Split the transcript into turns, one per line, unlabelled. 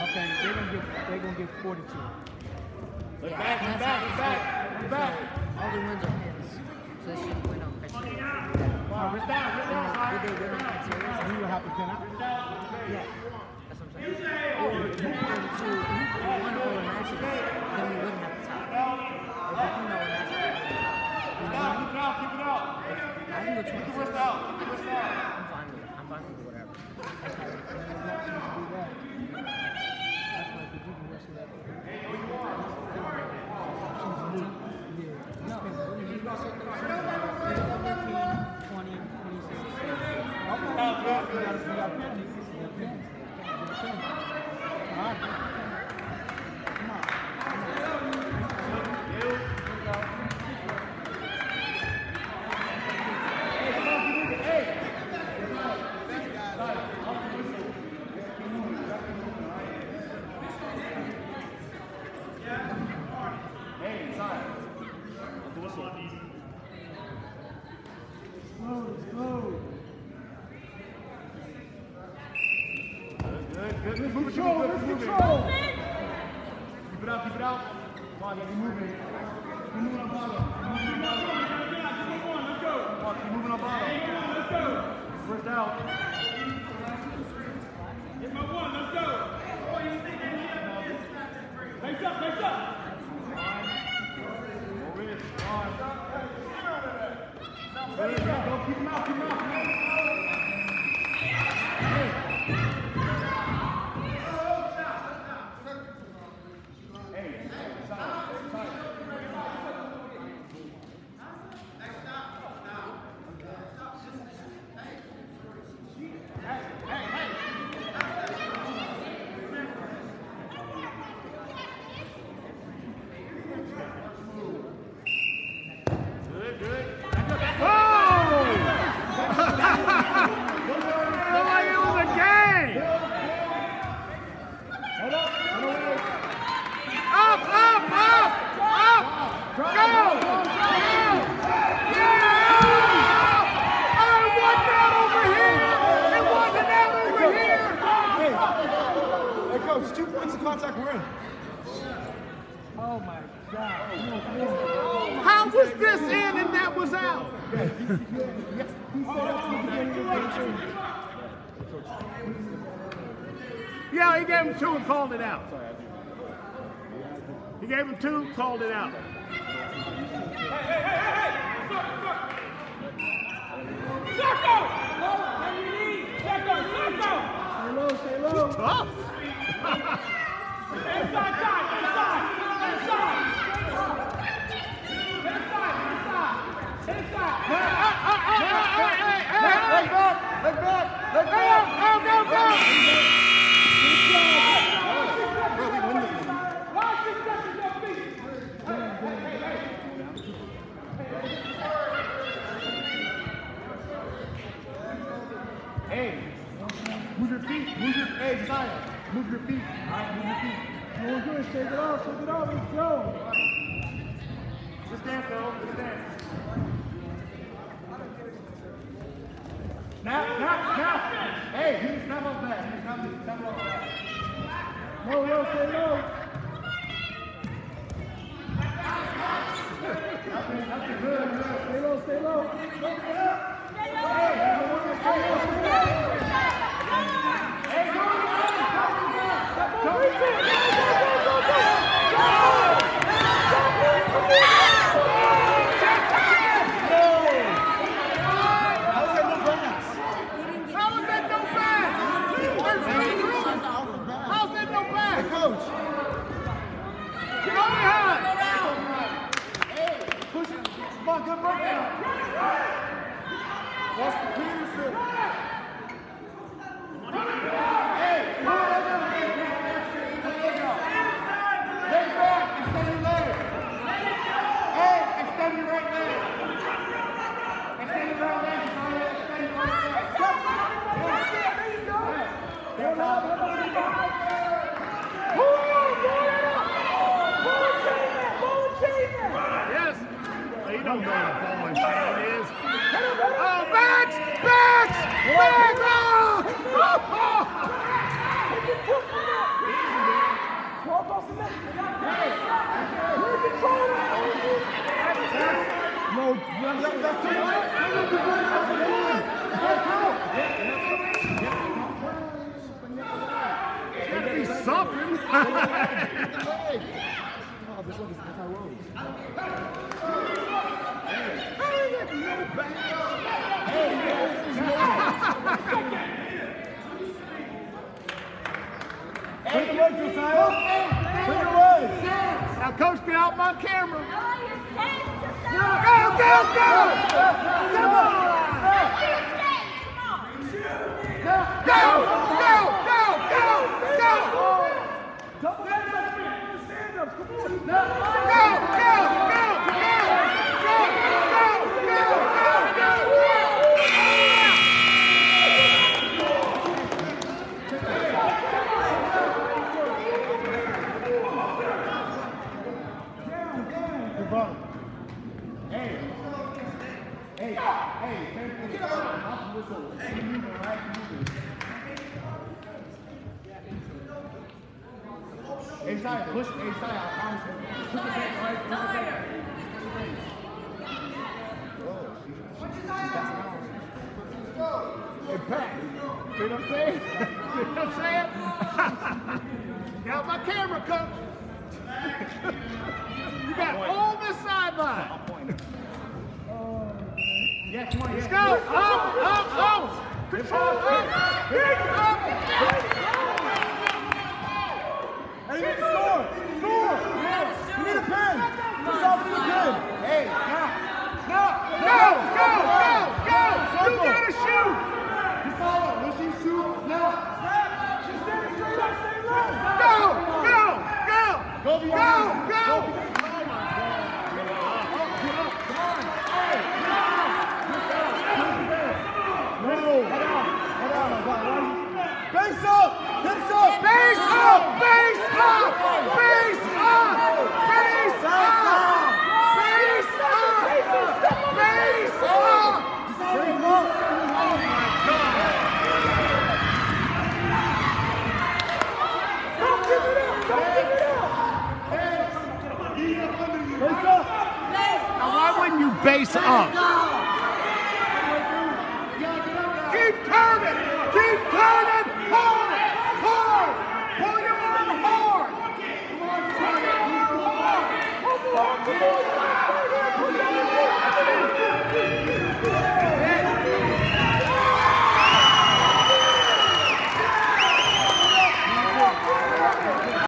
Okay, they're gonna get 42.
Look back.
All the wins are pins. So they should win on criteria.
Wrist down.
Did they win on criteria?
You will have to pin out.
Yeah. That's what I'm saying. Or if you won all the matches, then we wouldn't have to tie. If we win all the matches, we wouldn't have to tie.
Keep it out.
I can go 26.
Wrist out.
I'm fine with it. I'm fine with whatever.
Good. Control. Keep it out. Come on, you're moving. You're moving on bottom. Come on, keep moving on bottom. Let's go. First out.
It's my one. Let's go. Face up.
Go, keep him out. It's 2 points of contact win. Oh my God.
How was this in and that was out? Yeah, he gave him 2 and called it out. He gave him 2, called it out.
Hey! Circle!
Stay low.
Tough.
Inside!
Leg back!
Go!
Hey, move your feet. Hey, Zion, move your feet. All right, move your feet. Doing good. Shake it off. Let's go. Just dance, though. Just dance. Snap. Hey, you can snap off that. Snap off that. Low, stay low. That's good. Stay low. Good breakdown. What's the Peterson? Hey, leg back, extend your leg. Hey, extend your right leg. Extend your right leg. Extend your right leg. There you go.
Yes. You don't know what a ball and chain is. Oh, backs! Oh! something.
Oh, this one is anti-Rose. Bring the leg, Josiah. Bring the leg.
Now, coach, get out my camera.
Go,
Go, go, go!
Come on!
Go, go, go, go, go!
Double stand up, stand up, come on!
Go, go, go, go, go, go, go, go!
Hey, side, push, hey, side, I promise you. Push the back, right? Push the back.
Hey, Pat, see what I'm saying? See what I'm saying? Get out my camera, coach. You got all this sideline.
Yeah, come on,
Let's go. Up, up, up. Control, up, big up.
Hey, you need to score! Score! You need a pen! Just off the pen! Hey, stop! Stop!
Go, go, go, go. You gotta shoot.
Just follow. When she shoots, now!
She's standing straight up, stay low!
Go, go, go.
Go
Go,
beyond!
go.
No! Head out! Head out! Base up! Base up!
Base up, base up, base up, base up, base up, base up.
Base up!
Don't give it up! Don't give it up!
Base up!
Now, why wouldn't you base up?